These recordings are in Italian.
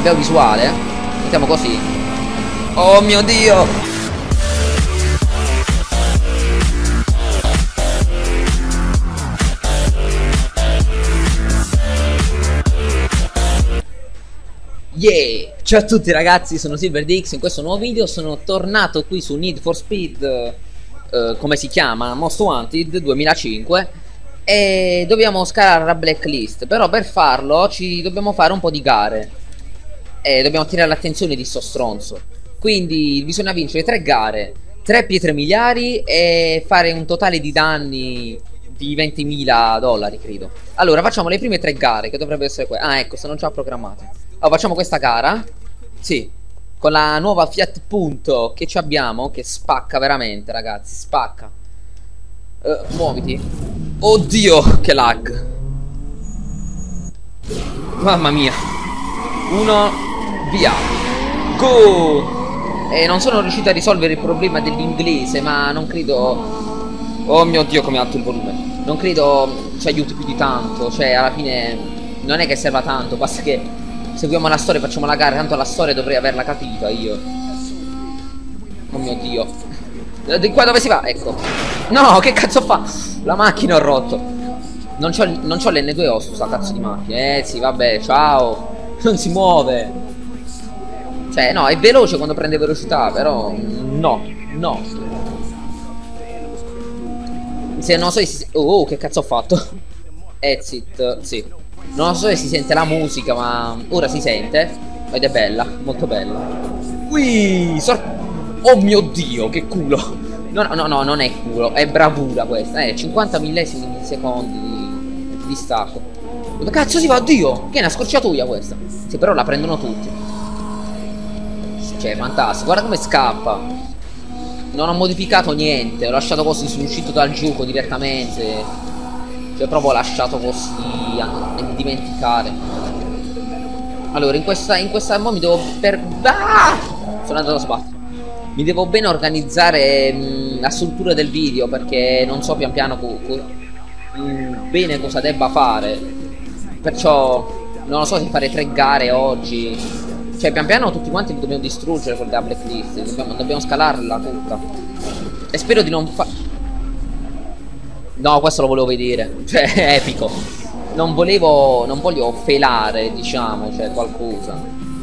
Cambiamo visuale. Mettiamo così. Oh mio Dio. Yeah! Ciao a tutti ragazzi, sono SilverDX. In questo nuovo video sono tornato qui su Need for Speed, come si chiama? Most Wanted 2005. E dobbiamo scalare la blacklist. Però per farlo ci dobbiamo fare un po' di gare e dobbiamo attirare l'attenzione di sto stronzo. Quindi bisogna vincere 3 gare, 3 pietre miliari e fare un totale di danni di 20.000 dollari, credo. Allora facciamo le prime 3 gare, che dovrebbero essere quelle. Ah ecco, sono già programmate. Allora, facciamo questa gara. Sì, con la nuova Fiat Punto che ci abbiamo, che spacca veramente, ragazzi, spacca. Muoviti. Oddio, che lag. Mamma mia. 1, via. Go. E non sono riuscito a risolvere il problema dell'inglese, ma non credo. Oh mio Dio, come è alto il volume. Non credo ci aiuti più di tanto. Cioè, alla fine non è che serva tanto, basta che seguiamo la storia, facciamo la gara. Tanto la storia dovrei averla capita io. Oh mio Dio. Di qua dove si va? Ecco. No, che cazzo fa? La macchina ho rotto. Non c'ho l'N2O su sta cazzo di macchina. Sì, vabbè, ciao. Non si muove. Cioè, no, è veloce quando prende velocità, però no, no. Se non so se si... Oh, che cazzo ho fatto? Exit, sì. Non so se si sente la musica, ma ora si sente. Ed è bella, molto bella. Ui, oh mio Dio, che culo. No, no, no, non è culo, è bravura questa. 50 millesimi di secondi di distacco. Dove cazzo si va? Oddio, che è una scorciatoia questa. Sì, però la prendono tutti. Cioè, fantastico, guarda come scappa. Non ho modificato niente, ho lasciato così, sono uscito dal gioco direttamente. Cioè proprio lasciato così a dimenticare. Allora in questa mo mi devo sono andato a sbattere. Mi devo bene organizzare la struttura del video, perché non so pian piano bene cosa debba fare. Perciò non lo so se fare 3 gare oggi. Cioè pian piano tutti quanti li dobbiamo distruggere con la blacklist. Dobbiamo scalarla tutta. E spero di non No, questo lo volevo vedere. Cioè, è epico. Non voglio felare, diciamo, cioè qualcosa.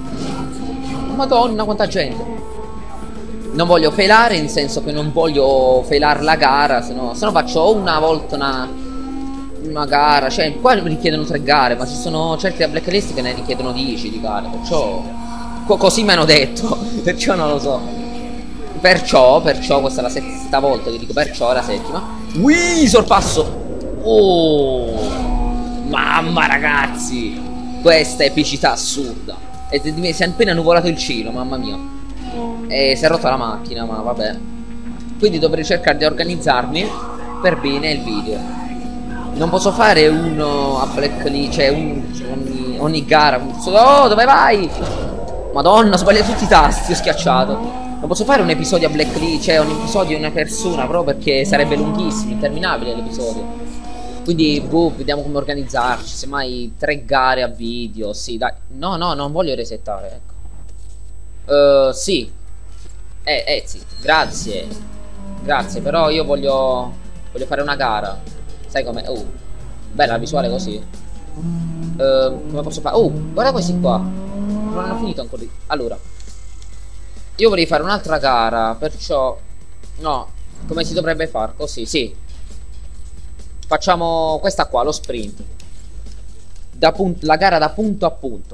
Madonna, quanta gente. Non voglio felare, in senso che non voglio felare la gara, se no faccio una volta una gara. Cioè, qua richiedono 3 gare, ma ci sono certi blacklist che ne richiedono 10 di gare. Perciò così mi hanno detto. Perciò non lo so. Perciò questa è la 7ª volta che dico perciò, è la 7ª. Ui, sorpasso. Oh, mamma ragazzi, questa epicità assurda. E si è appena nuvolato il cielo, mamma mia. E si è rotta la macchina, ma vabbè. Quindi dovrei cercare di organizzarmi per bene il video. Non posso fare uno a blacklist, cioè ogni gara. Oh, dove vai? Madonna, ho sbagliato tutti i tasti, ho schiacciato. Non posso fare un episodio a blacklist, cioè un episodio di una persona, proprio perché sarebbe lunghissimo, interminabile l'episodio. Quindi, boh, vediamo come organizzarci. Semmai 3 gare a video, sì, dai. No, no, non voglio resettare, ecco. Sì. Sì, grazie. Grazie, però io voglio fare una gara. Sai com'è? Oh, bella la visuale così. Come posso fare? Oh, guarda questi qua. Non hanno finito ancora. Allora, io vorrei fare un'altra gara, perciò no, come si dovrebbe fare? Così, sì. Facciamo questa qua, lo sprint. La gara da punto a punto.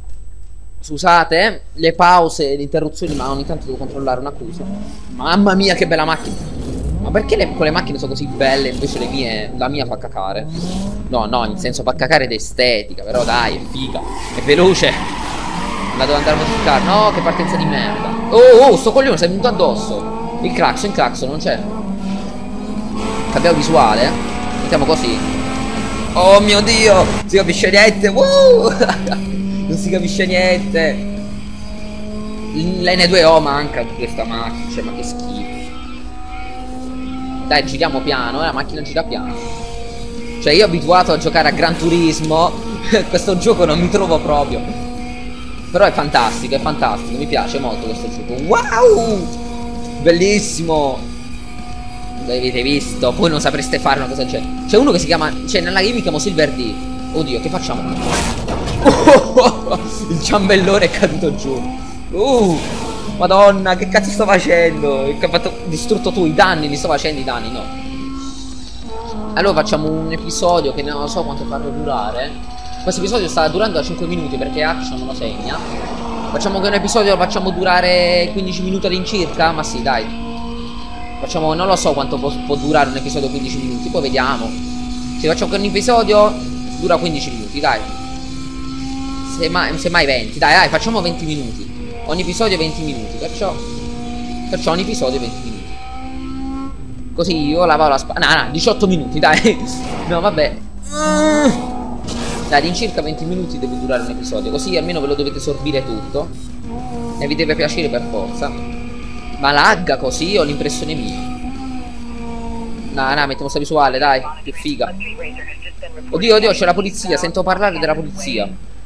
Scusate le pause, le interruzioni, ma ogni tanto devo controllare una cosa. Mamma mia che bella macchina. Ma perché con le macchine sono così belle, invece la mia fa cacare? No, no, in senso fa cacare d'estetica, però dai, è figa, è veloce. La devo andare a modificare. No, che partenza di merda. Oh, sto coglione si è venuto addosso. Il clacson non c'è. Cambiamo visuale. Mettiamo così. Oh mio Dio, si capisce niente. Non si capisce niente. L'N2O manca di questa macchina. Cioè, ma che schifo. Dai, giriamo piano, la macchina gira piano. Cioè, io abituato a giocare a Gran Turismo. Questo gioco non mi trovo proprio. Però è fantastico, mi piace molto questo gioco. Wow! Bellissimo! L'avete visto? Voi non sapreste fare una cosa del genere. C'è uno che si chiama, cioè nella game mi chiamo Silver D. Oddio, che facciamo? Il ciambellone è caduto giù. Madonna, che cazzo sto facendo? Che ho fatto, distrutto tu i danni, li sto facendo i danni, no. Allora facciamo un episodio che non so quanto farlo durare. Questo episodio sta durando da 5 minuti perché Action non lo segna. Facciamo che un episodio lo facciamo durare 15 minuti all'incirca? Ma sì, dai. Facciamo, non lo so quanto può durare un episodio 15 minuti, poi vediamo. Se facciamo che un episodio dura 15 minuti, dai. Semmai 20, dai, facciamo 20 minuti. Ogni episodio 20 minuti, perciò ogni episodio 20 minuti. Così io lavavo la spalla. No, 18 minuti, dai. No, vabbè. Dai, all'incirca 20 minuti deve durare un episodio. Così almeno ve lo dovete sorbire tutto. E vi deve piacere per forza. Ma lagga così, ho l'impressione mia. No, mettiamo sta visuale, dai. Che figa. Oddio, c'è la polizia. Sento parlare della polizia.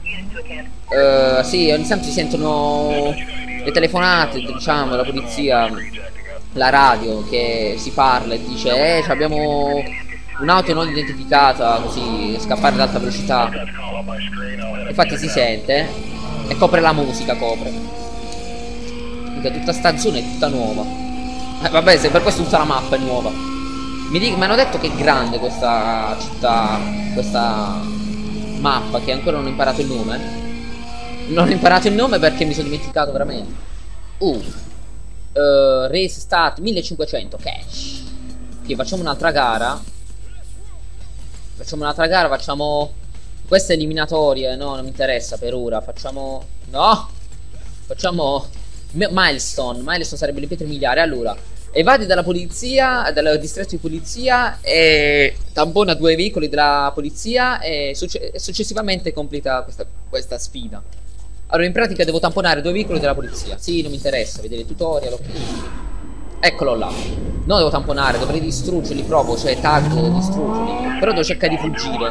Sì, ogni tanto si sentono le telefonate, diciamo, la polizia, la radio che si parla e dice abbiamo un'auto non identificata, così scappare ad alta velocità. Infatti si sente e copre la musica, copre. Mica tutta sta zona è tutta nuova. Vabbè, se per questo tutta la mappa è nuova. Mi hanno detto che è grande questa città, questa mappa, che ancora non ho imparato il nome. Non ho imparato il nome perché mi sono dimenticato veramente. Race start 1500 cash. Ok, facciamo un'altra gara. Facciamo queste eliminatorie. No, non mi interessa per ora. Facciamo milestone. Milestone sarebbe le pietre miliari. Allora, evadi dalla polizia, dal distretto di polizia, e tampona 2 veicoli della polizia e successivamente completa questa sfida. Allora, in pratica devo tamponare 2 veicoli della polizia. Sì, non mi interessa vedere il tutorial, ok. Eccolo là. No, devo tamponare, dovrei distruggerli proprio, cioè tag, distruggerli. Però devo cercare di fuggire.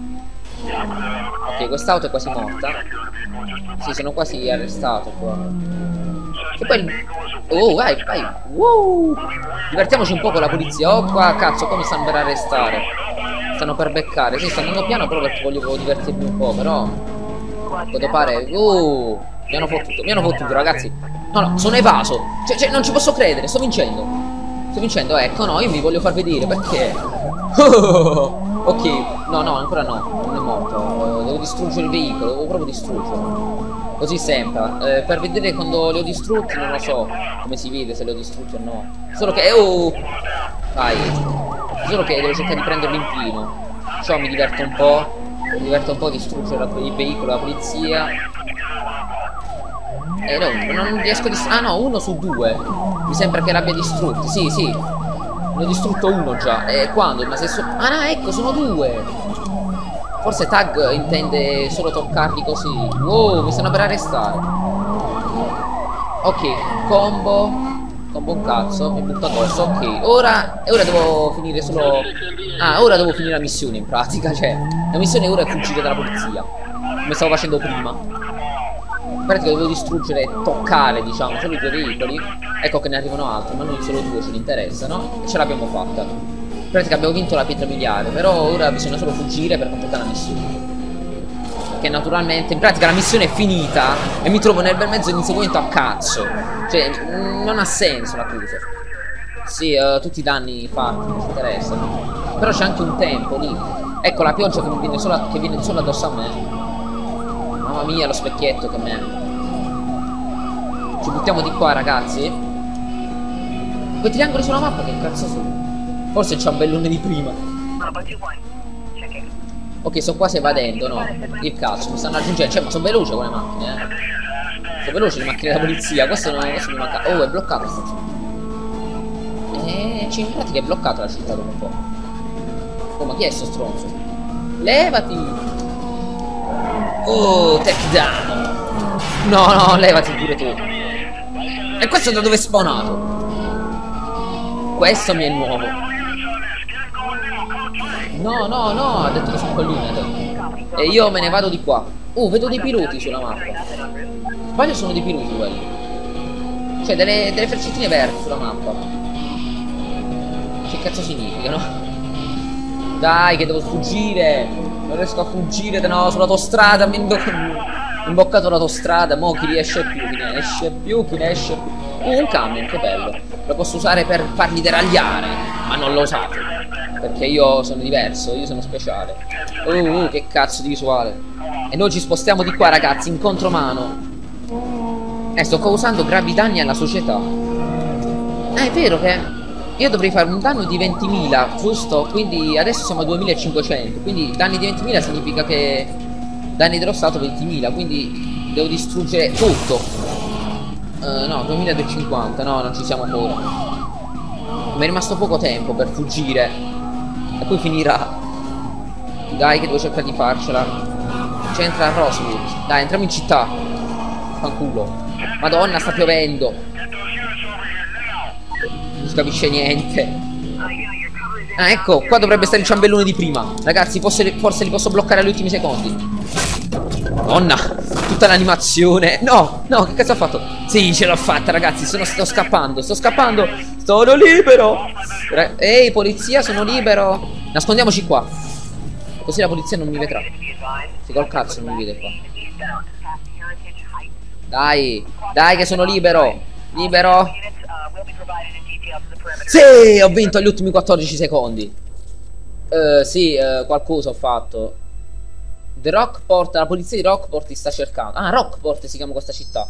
Ok, quest'auto è quasi morta. Sì, sono quasi arrestato qua. E poi... Oh, vai. Wow. Divertiamoci un po' con la polizia. Oh, qua, cazzo, qua mi stanno per arrestare. Stanno per beccare. Sì, stanno andando piano proprio perché voglio divertirmi un po', però... Quanto pare... mi hanno fottuto, ragazzi. No, sono evaso. Cioè, non ci posso credere, sto vincendo, ecco, no, io vi voglio far vedere, perché... Ok, no, ancora no, non è morto. Devo distruggere il veicolo, devo proprio distruggerlo. Così sempre. Per vedere quando li ho distrutti, non lo so come si vede, se li ho distrutti o no. Solo che... Vai. Solo che devo cercare di prenderli in pieno. Ciò mi diverte un po'. A distruggere il veicolo della polizia. No, non riesco a distruggere. Ah no, 1 su 2. Mi sembra che l'abbia distrutto. Sì. Ne ho distrutto 1 già. E quando? Ma se ah no, ecco, sono 2. Forse Tag intende solo toccarli così. Wow, mi stanno per arrestare. Ok, combo un cazzo, mi butto addosso. Ok, ora devo finire solo... Ah, ora devo finire la missione in pratica. Cioè, la missione ora è fuggire dalla polizia, come stavo facendo prima. In pratica devo distruggere e toccare, diciamo, solo i 2 veicoli. Ecco che ne arrivano altri, ma noi solo 2 ce ne interessano. E ce l'abbiamo fatta. In pratica abbiamo vinto la pietra miliare. Però ora bisogna solo fuggire per completare la missione. Perché naturalmente, in pratica la missione è finita e mi trovo nel bel mezzo di un inseguimento a cazzo. Cioè, non ha senso la cosa. Sì, tutti i danni fatti, non ci interessano. Però c'è anche un tempo lì. Ecco la pioggia che viene solo addosso a me. Mamma mia, lo specchietto che me. Ci buttiamo di qua, ragazzi. Quei triangoli sulla mappa che cazzo sono? Forse c'è un bellone di prima. Ok, sto quasi evadendo, no? Il cazzo, mi stanno raggiungendo. Cioè, ma sono veloci quelle macchine, Sono veloci le macchine della polizia. Questo mi manca. Oh, è bloccato sta città. In pratica è bloccata la città dopo un po'. Oh, ma chi è sto stronzo? Levati! Oh, takedown! No, levati pure tu. E questo da dove è spawnato? Questo mi è nuovo. No, ha detto che sono colline. E io me ne vado di qua. Vedo dei piloti sulla mappa. Sbaglio, sono dei piloti quelli. Cioè delle freccetine verde sulla mappa. Che cazzo significano? Dai che devo fuggire. Non riesco a fuggire. No, sull'autostrada mi ho imboccato l'autostrada. Mo' chi riesce più, chi ne esce più, chi ne esce più. Un camion, che bello. Lo posso usare per farli deragliare. Ma non lo usate, perché io sono diverso, io sono speciale. Che cazzo di visuale. E noi ci spostiamo di qua, ragazzi, in contromano. Sto causando gravi danni alla società. È vero che io dovrei fare un danno di 20.000, giusto? Quindi adesso siamo a 2.500. Quindi danni di 20.000 significa che danni dello Stato 20.000. Quindi devo distruggere tutto. No, 2.250. No, non ci siamo ancora. Mi è rimasto poco tempo per fuggire. E poi finirà. Dai che devo cercare di farcela. C'entra a Rosewood. Dai, entriamo in città. Fanculo. Madonna, sta piovendo. Non si capisce niente. Ah, ecco, qua dovrebbe stare il ciambellone di prima. Ragazzi, forse li posso bloccare agli ultimi secondi. Madonna, tutta l'animazione. No, che cazzo ho fatto? Sì, ce l'ho fatta, ragazzi. Sto scappando. Sono libero. Ehi, polizia, sono libero. Nascondiamoci qua, così la polizia non mi vedrà. Sì, col cazzo non mi vede qua. Dai che sono libero. Sì, ho vinto agli ultimi 14 secondi. Sì, qualcosa ho fatto. The Rockport, la polizia di Rockport ti sta cercando. Ah, Rockport si chiama questa città.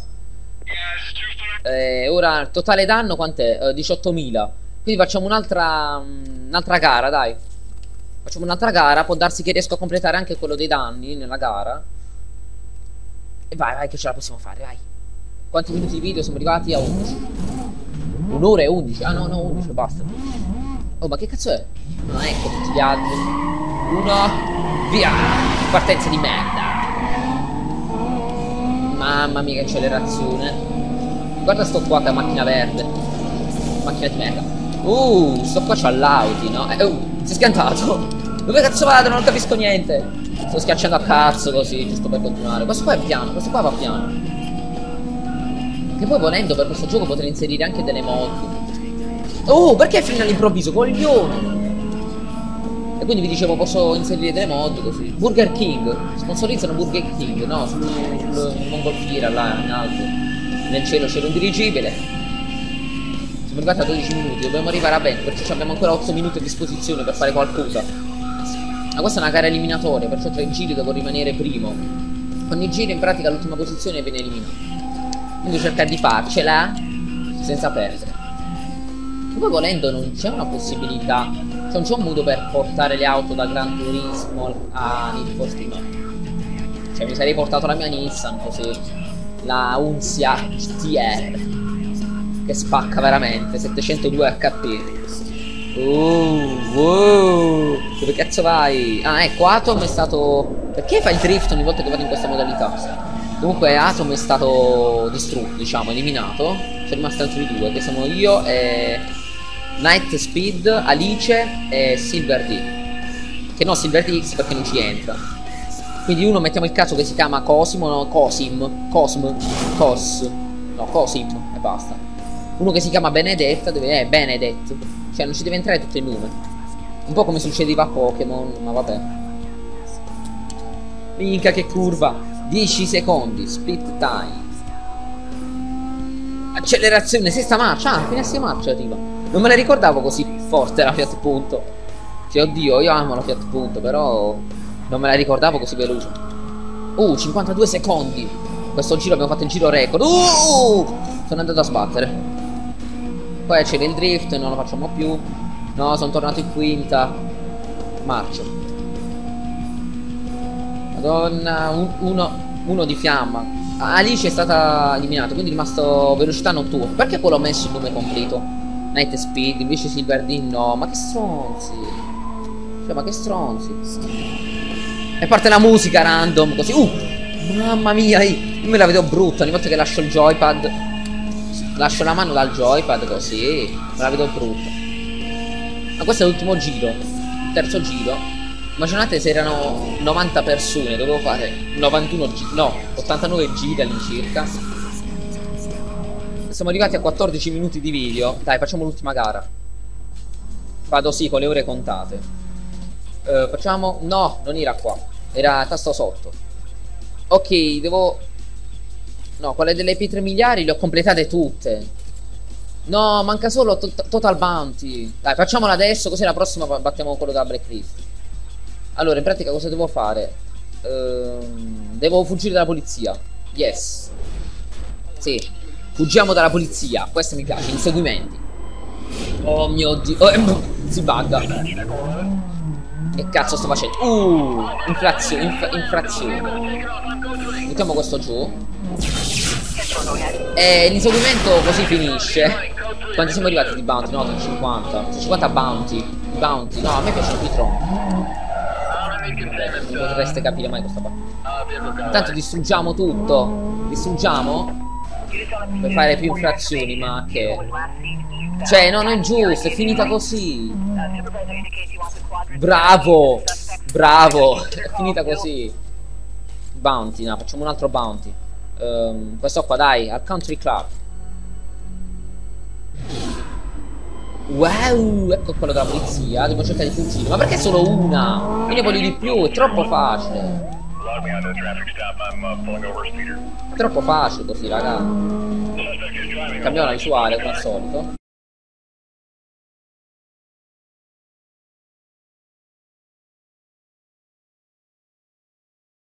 Ora il totale danno quant'è? 18.000. Quindi facciamo un'altra gara, dai. Facciamo un'altra gara. Può darsi che riesco a completare anche quello dei danni nella gara. E vai che ce la possiamo fare, vai. Quanti minuti di video? Siamo arrivati a 11. Un'ora e 11. Ah no, 11, basta. Oh, ma che cazzo è? Ah, ecco tutti gli altri. Uno. Via. Partenza di merda. Mamma mia che accelerazione. Guarda sto qua che è macchina verde. Macchina di merda. Sto qua c'ha l'Audi, no? Si è schiantato. Dove cazzo vado? Non capisco niente. Sto schiacciando a cazzo così, giusto per continuare. Questo qua è piano, questo qua va piano. Che poi volendo per questo gioco potrei inserire anche delle mod. Perché fino all'improvviso? Coglione! E quindi vi dicevo, posso inserire delle mod così. Burger King. Sponsorizzano Burger King, no? Sul mongolfiera là in alto. Nel cielo c'era un dirigibile. Siamo arrivati a 12 minuti, dobbiamo arrivare a 20, perciò abbiamo ancora 8 minuti a disposizione per fare qualcosa. Ma questa è una gara eliminatoria, perciò tra i giri devo rimanere primo. Ogni giro in pratica l'ultima posizione viene eliminata. Quindi cercare di farcela senza perdere. E poi volendo non c'è una possibilità, cioè non c'è un modo per portare le auto da Gran Turismo a Need for Speed. Cioè mi sarei portato la mia Nissan così, la Unsia GTR, che spacca veramente, 702 HP. Dove cazzo vai? Ah, ecco, Atom è stato... Perché fa il drift ogni volta che vado in questa modalità? Comunque Atom è stato distrutto, diciamo, eliminato. C'è rimasto altri due, che sono io e Night Speed, Alice e Silver D. Che no, Silver D X perché non ci entra. Quindi uno mettiamo il caso che si chiama Cosimo, no, Cosim e basta. Uno che si chiama Benedetta, Benedett. Cioè non ci deve entrare tutto il nome. Un po' come succedeva a Pokémon, ma vabbè. Minchia che curva. 10 secondi, split time. Accelerazione, sesta marcia, finestra marcia arriva. Non me la ricordavo così forte la Fiat Punto. Cioè oddio, io amo la Fiat Punto, però non me la ricordavo così veloce. 52 secondi. Questo giro abbiamo fatto il giro record. Sono andato a sbattere. Poi c'era il drift, non lo facciamo più. No, sono tornato in quinta. Marcio. Madonna, uno di fiamma. Alice è stata eliminata, quindi è rimasto velocità notturna. Perché quello ho messo il nome completo? Night Speed, invece Silver D no. Ma che stronzi. Cioè, ma che stronzi. E parte la musica random così. Mamma mia, io me la vedo brutta ogni volta che lascio il joypad. Lascio la mano dal joypad così. Me la vedo brutta. Ma questo è l'ultimo giro. Il terzo giro. Immaginate se erano 90 persone, dovevo fare 91 no, 89 giri all'incirca. Siamo arrivati a 14 minuti di video. Dai, facciamo l'ultima gara. Vado sì, con le ore contate. Facciamo... No, non era qua. Era tasto sotto. Ok, devo... No, quelle delle pietre miliari le ho completate tutte. No, manca solo Total Bounty. Dai, facciamola adesso, così la prossima battiamo quello da Blacklist. Allora, in pratica cosa devo fare? Devo fuggire dalla polizia. Yes. Sì, fuggiamo dalla polizia. Questo mi piace, inseguimenti. Oh mio dio. Si bugga. Che cazzo sto facendo? Infrazione. Mettiamo questo giù. E l'inseguimento così finisce. Quanti siamo arrivati di bounty? No, 50. 50 bounty. Bounty. No, a me piacciono più i tronchi. Non potreste capire mai questa parte. Intanto distruggiamo tutto. Distruggiamo per fare più infrazioni. Ma che... Cioè, no, non è giusto. È finita così. Bravo. Bravo. È finita così. Bounty. No, facciamo un altro bounty. Questo qua, dai, al country club. Wow, ecco quello della polizia. Devo cercare di fuggire. Ma perché solo una? Io ne voglio di più, è troppo facile. È troppo facile così, raga. Cambiamo la visuale come al solito.